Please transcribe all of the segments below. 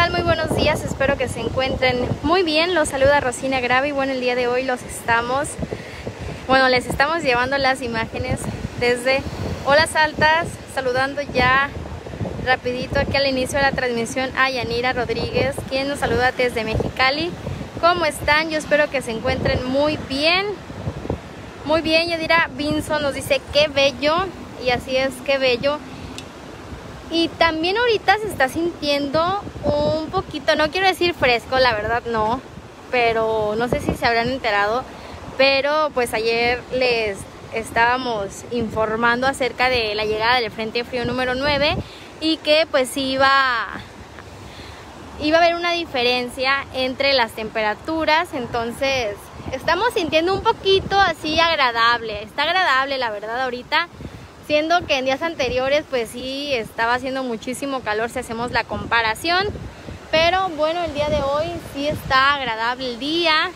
tal? Muy buenos días, espero que se encuentren muy bien. Los saluda Rosina Gravi. Bueno, el día de hoy les estamos llevando las imágenes desde Olas Altas, saludando ya rapidito aquí al inicio de la transmisión a Yanira Rodríguez, quien nos saluda desde Mexicali. ¿Cómo están? Yo espero que se encuentren muy bien. Muy bien, Yadira Vinson nos dice qué bello, y así es, qué bello. Y también ahorita se está sintiendo un poquito, no quiero decir fresco, la verdad no, pero no sé si se habrán enterado, pero pues ayer les estábamos informando acerca de la llegada del Frente Frío número 9 y que pues iba a haber una diferencia entre las temperaturas. Entonces estamos sintiendo un poquito así agradable, está agradable la verdad ahorita, siendo que en días anteriores pues sí estaba haciendo muchísimo calor si hacemos la comparación, pero bueno, el día de hoy sí está agradable el día.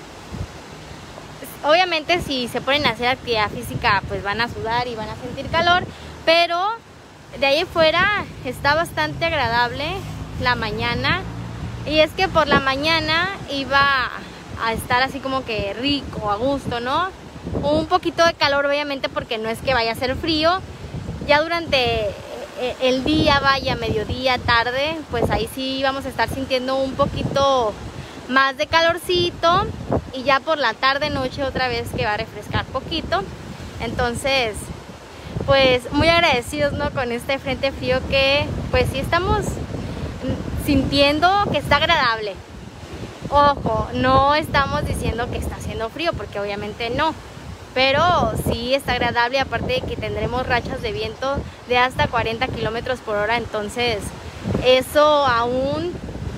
Obviamente si se ponen a hacer actividad física pues van a sudar y van a sentir calor, pero de ahí fuera está bastante agradable la mañana. Y es que por la mañana iba a estar así como que rico, a gusto, ¿no? Un poquito de calor obviamente porque no es que vaya a ser frío. Ya durante el día, vaya, mediodía, tarde, pues ahí sí vamos a estar sintiendo un poquito más de calorcito. Y ya por la tarde, noche otra vez que va a refrescar poquito. Entonces, pues muy agradecidos, ¿no? Con este frente frío que pues sí estamos sintiendo que está agradable. Ojo, no estamos diciendo que está haciendo frío porque obviamente no, pero sí está agradable, aparte de que tendremos rachas de viento de hasta 40 kilómetros por hora. Entonces eso aún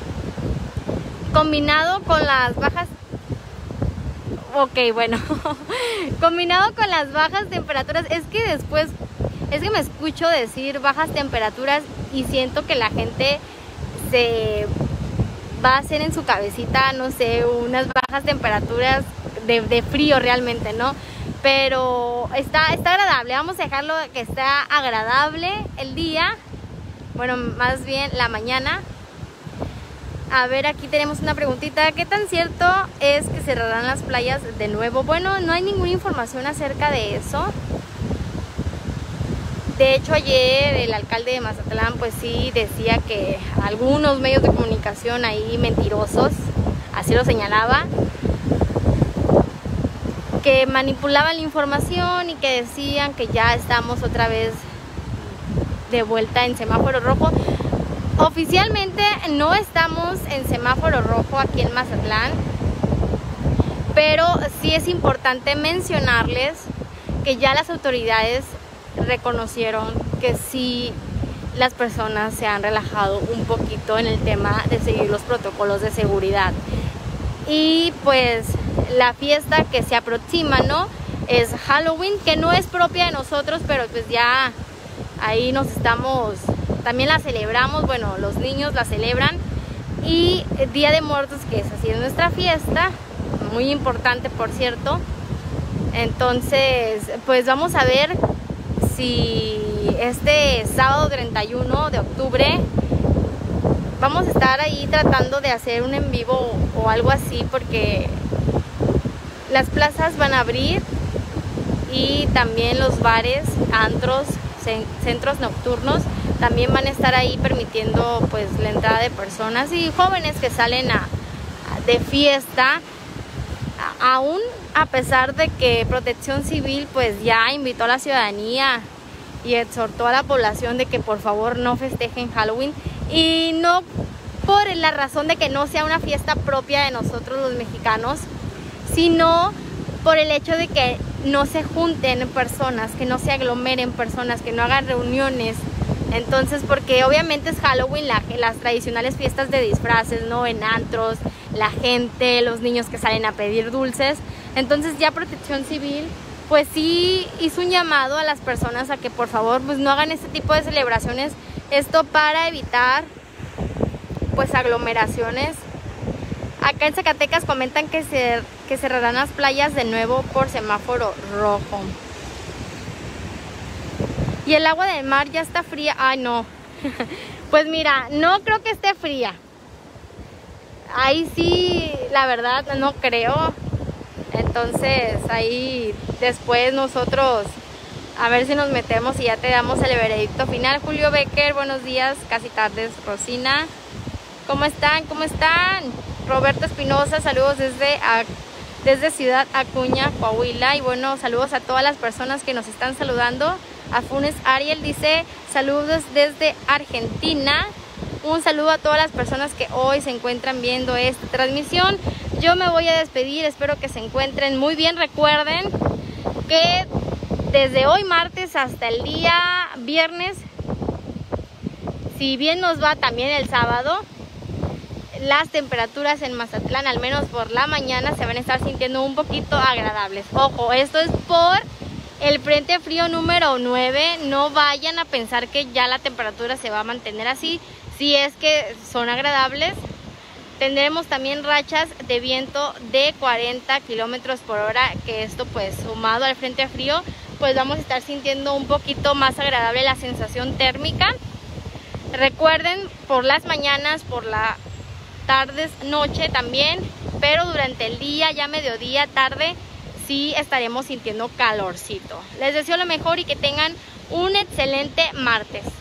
combinado con las bajas, combinado con las bajas temperaturas, es que me escucho decir bajas temperaturas y siento que la gente se va a hacer en su cabecita, no sé, unas bajas temperaturas de frío realmente, ¿no? Pero está agradable, vamos a dejarlo que está agradable el día, bueno, más bien la mañana. A ver, aquí tenemos una preguntita, ¿qué tan cierto es que cerrarán las playas de nuevo? Bueno, no hay ninguna información acerca de eso. De hecho, ayer el alcalde de Mazatlán pues sí decía que algunos medios de comunicación ahí mentirosos, así lo señalaba, que manipulaban la información y que decían que ya estamos otra vez de vuelta en semáforo rojo. Oficialmente no estamos en semáforo rojo aquí en Mazatlán, pero sí es importante mencionarles que ya las autoridades reconocieron que sí las personas se han relajado un poquito en el tema de seguir los protocolos de seguridad. Y pues la fiesta que se aproxima, ¿no? Es Halloween, que no es propia de nosotros, pero pues ya ahí nos estamos, también la celebramos, bueno, los niños la celebran. Y el Día de Muertos, que es así nuestra fiesta, muy importante por cierto. Entonces pues vamos a ver si este sábado 31 de octubre vamos a estar ahí tratando de hacer un en vivo o algo así, porque las plazas van a abrir y también los bares, antros, centros nocturnos también van a estar ahí permitiendo pues la entrada de personas y jóvenes que salen de fiesta, aún a pesar de que Protección Civil pues ya invitó a la ciudadanía y exhortó a la población de que por favor no festejen Halloween, y no por la razón de que no sea una fiesta propia de nosotros los mexicanos, sino por el hecho de que no se junten personas, que no se aglomeren personas, que no hagan reuniones. Entonces, porque obviamente es Halloween, las tradicionales fiestas de disfraces, ¿no? En antros, la gente, los niños que salen a pedir dulces. Entonces ya Protección Civil pues sí hizo un llamado a las personas a que por favor pues no hagan este tipo de celebraciones, esto para evitar pues aglomeraciones. Acá en Zacatecas comentan que cerrarán las playas de nuevo por semáforo rojo. Y el agua del mar ya está fría. Ay, no. Pues mira, no creo que esté fría. ahí sí, la verdad, no creo. Entonces ahí después nosotros a ver si nos metemos y ya te damos el veredicto final. Julio Becker, buenos días, casi tardes. Rosina, ¿cómo están? ¿Cómo están? Roberto Espinosa, saludos desde Ciudad Acuña, Coahuila. Y bueno, saludos a todas las personas que nos están saludando. A Funes Ariel dice, saludos desde Argentina. Un saludo a todas las personas que hoy se encuentran viendo esta transmisión. Yo me voy a despedir, espero que se encuentren muy bien. Recuerden que desde hoy martes hasta el día viernes, si bien nos va también el sábado, las temperaturas en Mazatlán, al menos por la mañana, se van a estar sintiendo un poquito agradables. Ojo, esto es por el frente frío número 9. No vayan a pensar que ya la temperatura se va a mantener así. Si es que son agradables, tendremos también rachas de viento de 40 kilómetros por hora, que esto pues sumado al frente frío, pues vamos a estar sintiendo un poquito más agradable la sensación térmica. Recuerden, por las mañanas, por la tardes, noche también, pero durante el día, ya mediodía, tarde, sí estaremos sintiendo calorcito. Les deseo lo mejor y que tengan un excelente martes.